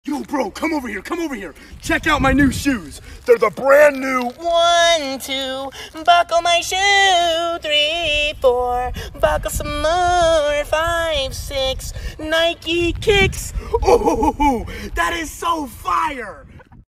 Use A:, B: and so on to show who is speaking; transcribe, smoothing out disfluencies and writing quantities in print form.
A: Yo, bro, come over here. Check out my new shoes. They're the brand new
B: 1, 2, buckle my shoe. 3, 4, buckle some more. 5, 6, Nike kicks.
A: Oh, that is so fire.